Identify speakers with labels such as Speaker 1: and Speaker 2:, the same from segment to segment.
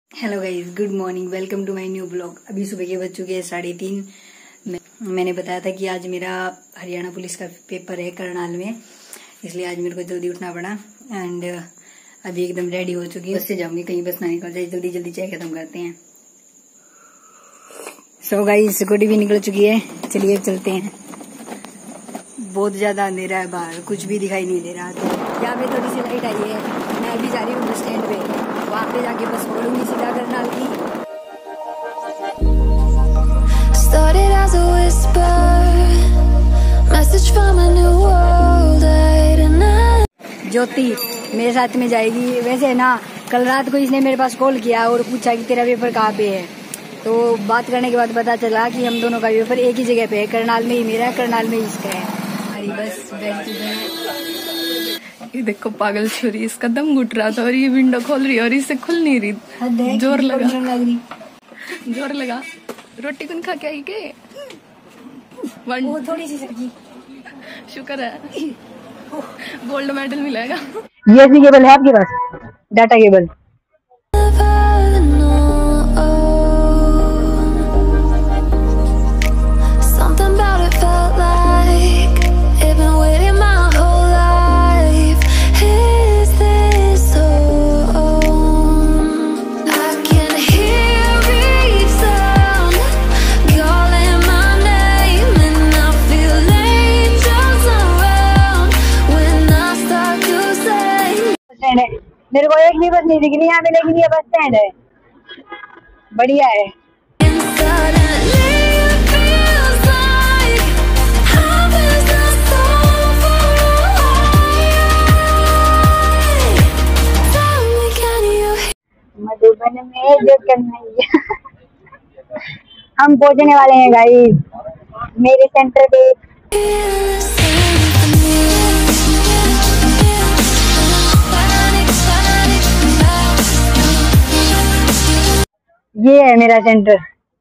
Speaker 1: Hello guys, good morning, welcome to my new blog. अभी सुबह के बज चुके हैं 3:30। मैंने बताया था कि आज मेरा हरियाणा पुलिस का पेपर है करनाल में, इसलिए आज मेरे को जल्दी उठना पड़ा। एंड अभी एकदम रेडी हो चुकी हूँ, बस से जाऊंगी, कहीं बस ना निकल जाए, जल्दी जल्दी चाय खत्म करते हैं। सो गाइस, स्कूटी भी निकल चुकी है, चलिए चलते हैं। बहुत ज्यादा अंधेरा है बाहर, कुछ भी दिखाई नहीं दे रहा। तो यहाँ पे थोड़ी सी लाइट आई है। मैं अभी जा रही हूँ बस स्टैंड पे, वहाँ पे जाके बस पकड़ूंगी सीधा करनाल की। Started as a whisper, message from a new world, ज्योति मेरे साथ में जाएगी। वैसे ना कल रात को इसने मेरे पास कॉल किया और पूछा कि तेरा पेपर कहाँ पे है, तो बात करने के बाद पता चला कि हम दोनों का पेपर एक ही जगह पे है, करनाल में ही मेरा है, करनाल में ही इसका है। अरे बस बैठ चुके हैं।
Speaker 2: ये देखो पागल छोरी, इसका दम घुट रहा था और ये विंडो खोल रही है और इससे खुल नहीं रही। जोर लगा, जोर लगा। रोटी कौन खा के आई के?
Speaker 1: वो थोड़ी सी सब्जी।
Speaker 2: शुक्र है, गोल्ड मेडल मिलेगा।
Speaker 1: यूएसबी केबल है आपके पास? Data cable? मेरे को एक भी बस नहीं दिख रही यहाँ पे, लेकिन ये बस स्टैंड है, बढ़िया है। मधुबन में जो कन्हैया हम पहुंचने वाले हैं गाइस मेरे सेंटर पे। ये है मेरा सेंटर।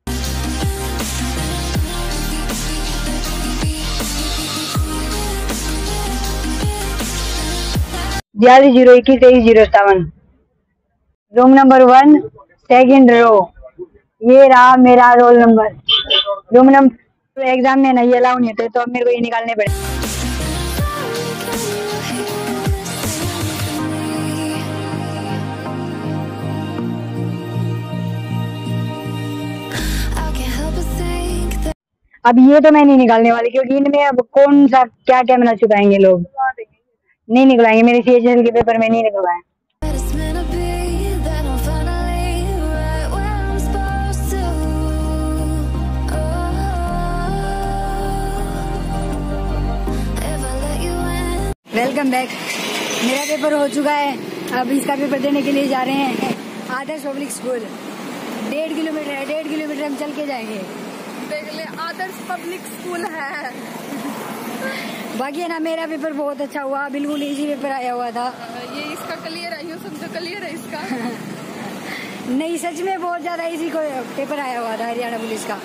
Speaker 1: ग्यारह 021-23-057, रूम नंबर 1, सेकंड रो। ये रहा मेरा roll number. Room number exam में नहीं अलाउ नहीं थे, तो अब मेरे को ये निकालने पड़े। अब ये तो मैं नहीं निकालने वाली, क्योंकि इनमें अब कौन सा क्या कैमरा छुपाएंगे लोग, नहीं निकलाएंगे। मेरे सीएचएल के पेपर में नहीं निकलवाए। Welcome back. मेरा पेपर हो चुका है, अब इसका पेपर देने के लिए जा रहे हैं आदर्श पब्लिक स्कूल। 1.5 किलोमीटर है, 1.5 किलोमीटर हम चल के जाएंगे।
Speaker 2: देख ले, आदर्श पब्लिक स्कूल है।
Speaker 1: बाकी है ना, मेरा पेपर बहुत अच्छा हुआ, बिल्कुल इजी पेपर आया हुआ था।
Speaker 2: ये इसका क्लियर है, समझो क्लियर है इसका।
Speaker 1: नहीं, सच में बहुत ज्यादा इजी पेपर आया हुआ था हरियाणा पुलिस का।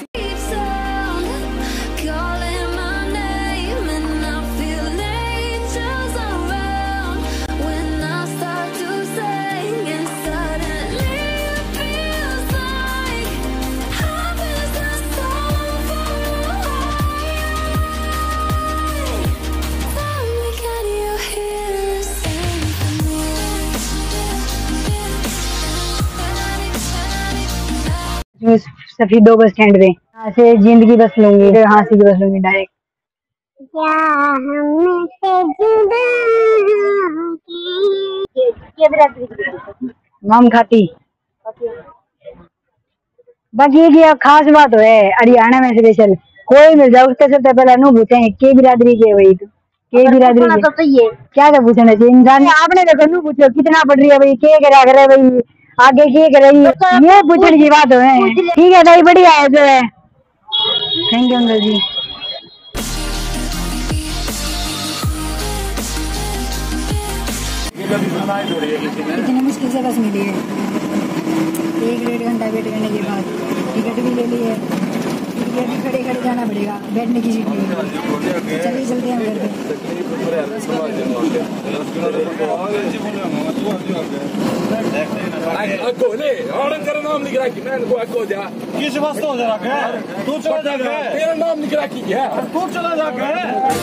Speaker 1: सफीदो बस स्टैंड पे यहाँ से जींद की बस लूंगी, फिर हांसी की बस लूंगी डायरेक्ट। माम खाती। बाकी ये खास बात तो है हरियाणा में स्पेशल, कोई मिल जाए उसके सबसे पहले नु पूछे के बिरादरी के, वही तो के बिरादरी के तो ये क्या तो पूछना चाहिए इंसान। आपने देखो नु पूछो कितना पढ़ रही है भाई, के करा करे भाई, आगे की करेगी, ये पूछने की बात है। ठीक है भाई, बढ़िया है जो है। Thank you uncle ji. इतनी मुश्किल से बस मिली है, 1 डेढ़ घंटा वेट करने के बाद टिकट भी ले ली है। ये भी खड़े खड़े जाना पड़ेगा, बैठने की सीट नहीं है। चलिए चलते हैं घर पे।
Speaker 3: नाम लिख रखी किस वास्ते हो जाके तू चला जाके तेरा नाम लिख रखी है तू चला जाके।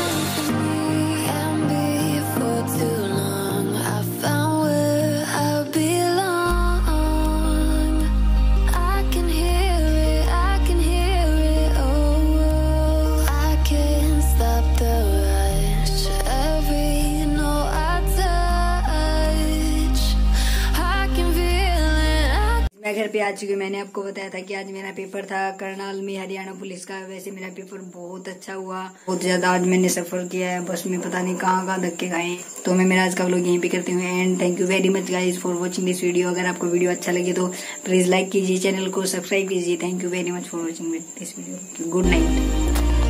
Speaker 1: मैं घर पे आ चुकी हूँ। मैंने आपको बताया था कि आज मेरा पेपर था करनाल में हरियाणा पुलिस का। वैसे मेरा पेपर बहुत अच्छा हुआ, बहुत ज्यादा आज मैंने सफर किया है, बस में पता नहीं कहाँ धक्के खाए। तो मैं मेरा आज का व्लॉग यहीं पे करती हूँ and thank you very much guys for watching this video. अगर आपको वीडियो अच्छा लगे तो प्लीज लाइक कीजिए, चैनल को सब्सक्राइब कीजिए। Thank you very much for watching this video. Good night.